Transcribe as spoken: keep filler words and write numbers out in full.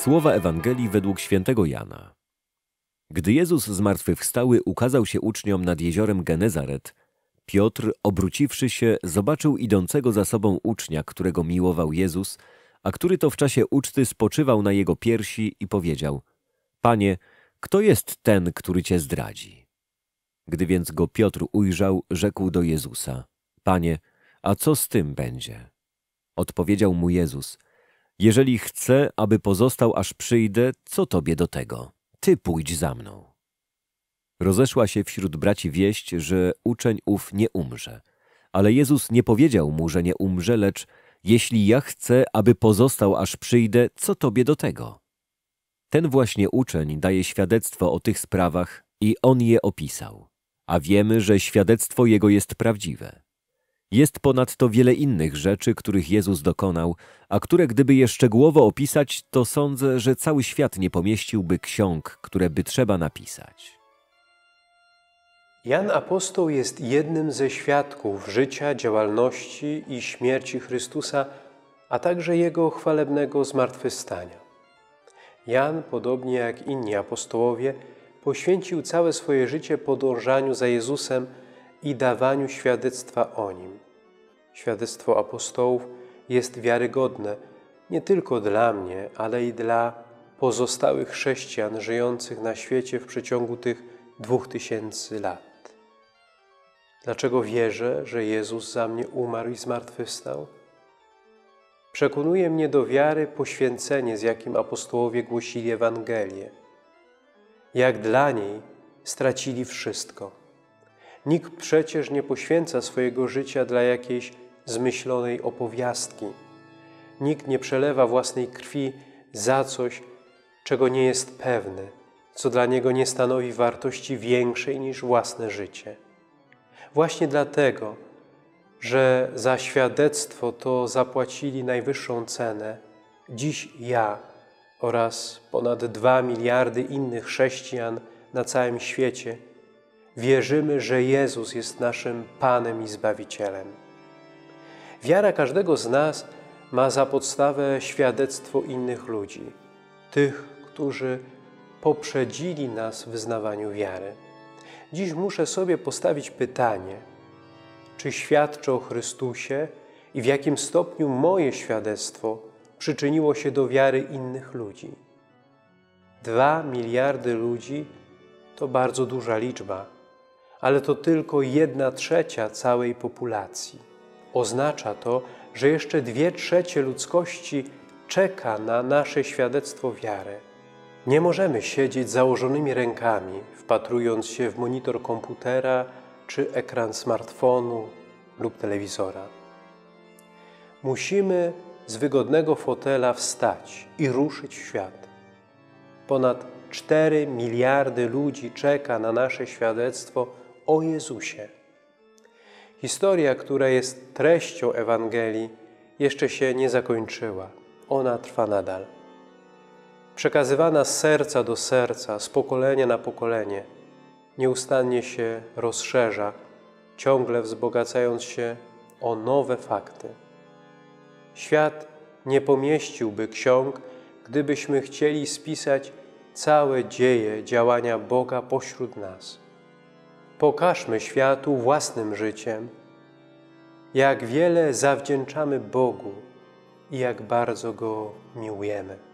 Słowa Ewangelii według świętego Jana. Gdy Jezus zmartwychwstały ukazał się uczniom nad jeziorem Genezaret, Piotr, obróciwszy się, zobaczył idącego za sobą ucznia, którego miłował Jezus, a który to w czasie uczty spoczywał na jego piersi i powiedział: Panie, kto jest ten, który Cię zdradzi? Gdy więc go Piotr ujrzał, rzekł do Jezusa: Panie, a co z tym będzie? Odpowiedział mu Jezus: Jeżeli chcę, aby pozostał, aż przyjdę, co Tobie do tego? Ty pójdź za mną. Rozeszła się wśród braci wieść, że uczeń ów nie umrze. Ale Jezus nie powiedział mu, że nie umrze, lecz jeśli ja chcę, aby pozostał, aż przyjdę, co Tobie do tego? Ten właśnie uczeń daje świadectwo o tych sprawach i on je opisał. A wiemy, że świadectwo jego jest prawdziwe. Jest ponadto wiele innych rzeczy, których Jezus dokonał, a które gdyby je szczegółowo opisać, to sądzę, że cały świat nie pomieściłby ksiąg, które by trzeba napisać. Jan Apostoł jest jednym ze świadków życia, działalności i śmierci Chrystusa, a także Jego chwalebnego zmartwychwstania. Jan, podobnie jak inni apostołowie, poświęcił całe swoje życie podążaniu za Jezusem i dawaniu świadectwa o Nim. Świadectwo apostołów jest wiarygodne nie tylko dla mnie, ale i dla pozostałych chrześcijan żyjących na świecie w przeciągu tych dwóch tysięcy lat. Dlaczego wierzę, że Jezus za mnie umarł i zmartwychwstał? Przekonuje mnie do wiary poświęcenie, z jakim apostołowie głosili Ewangelię. Jak dla niej stracili wszystko. Nikt przecież nie poświęca swojego życia dla jakiejś zmyślonej opowiastki. Nikt nie przelewa własnej krwi za coś, czego nie jest pewny, co dla niego nie stanowi wartości większej niż własne życie. Właśnie dlatego, że za świadectwo to zapłacili najwyższą cenę, dziś ja oraz ponad dwa miliardy innych chrześcijan na całym świecie wierzymy, że Jezus jest naszym Panem i Zbawicielem. Wiara każdego z nas ma za podstawę świadectwo innych ludzi, tych, którzy poprzedzili nas w wyznawaniu wiary. Dziś muszę sobie postawić pytanie, czy świadczę o Chrystusie i w jakim stopniu moje świadectwo przyczyniło się do wiary innych ludzi. Dwa miliardy ludzi to bardzo duża liczba, ale to tylko jedna trzecia całej populacji. Oznacza to, że jeszcze dwie trzecie ludzkości czeka na nasze świadectwo wiary. Nie możemy siedzieć z założonymi rękami, wpatrując się w monitor komputera czy ekran smartfonu lub telewizora. Musimy z wygodnego fotela wstać i ruszyć w świat. Ponad cztery miliardy ludzi czeka na nasze świadectwo o Jezusie. Historia, która jest treścią Ewangelii, jeszcze się nie zakończyła. Ona trwa nadal. Przekazywana z serca do serca, z pokolenia na pokolenie, nieustannie się rozszerza, ciągle wzbogacając się o nowe fakty. Świat nie pomieściłby ksiąg, gdybyśmy chcieli spisać całe dzieje działania Boga pośród nas. Pokażmy światu własnym życiem, jak wiele zawdzięczamy Bogu i jak bardzo Go miłujemy.